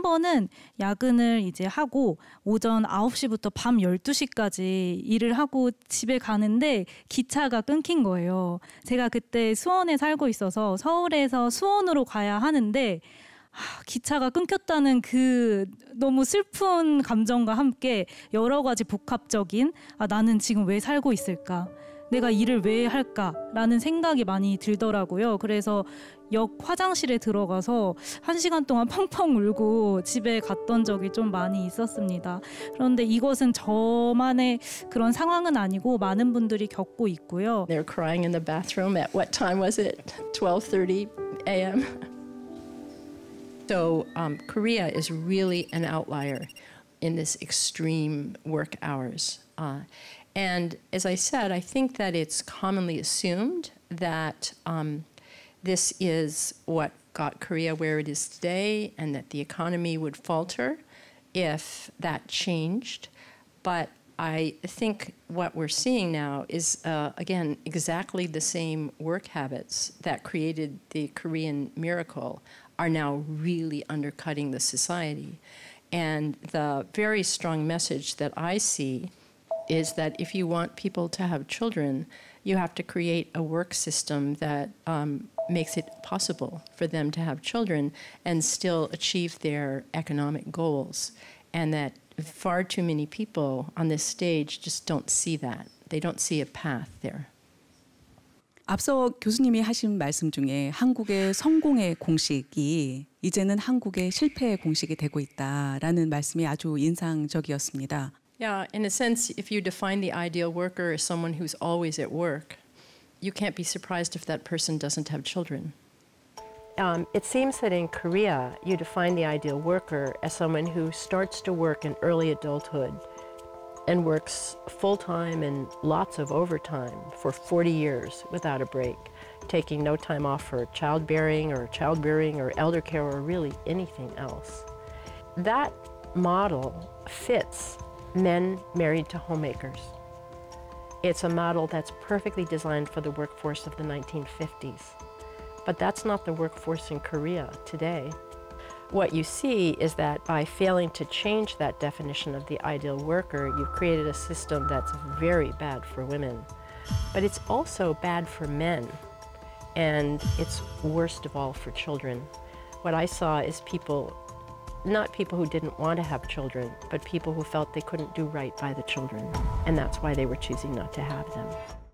번은 야근을 이제 하고 오전 9시부터 밤 12시까지 일을 하고 집에 가는데 기차가 끊긴 거예요. 제가 그때 수원에 살고 있어서 서울에서 수원으로 가야 하는데 기차가 끊겼다는 그 너무 슬픈 감정과 함께 여러 가지 복합적인 나는 지금 왜 살고 있을까? 내가 일을 왜 할까라는 생각이 많이 들더라고요. 그래서 역 화장실에 들어가서 1시간 동안 펑펑 울고 집에 갔던 적이 좀 많이 있었습니다. 그런데 이것은 저만의 그런 상황은 아니고 많은 분들이 겪고 있고요. They're crying in the bathroom at what time was it? 12:30 a.m. So Korea is really an outlier in this extreme work hours. And as I said, I think that it's commonly assumed that this is what got Korea where it is today and that the economy would falter if that changed. But I think what we're seeing now is, again, exactly the same work habits that created the Korean miracle are now really undercutting the society. And the very strong message that I see is that if you want people to have children, you have to create a work system that makes it possible for them to have children and still achieve their economic goals. And that far too many people on this stage just don't see that. They don't see a path there. 앞서 교수님이 하신 말씀 중에 한국의 성공의 공식이 이제는 한국의 실패의 공식이 되고 있다라는 말씀이 아주 인상적이었습니다. Yeah, in a sense, if you define the ideal worker as someone who's always at work, you can't be surprised if that person doesn't have children. It seems that in Korea, you define the ideal worker as someone who starts to work in early adulthood and works full-time and lots of overtime for 40 years without a break, taking no time off for childbearing or elder care or really anything else. That model fits men married to homemakers. It's a model that's perfectly designed for the workforce of the 1950s. But that's not the workforce in Korea today. What you see is that by failing to change that definition of the ideal worker, you've created a system that's very bad for women. But it's also bad for men, and it's worst of all for children. What I saw is people, not people who didn't want to have children, but people who felt they couldn't do right by the children, and that's why they were choosing not to have them.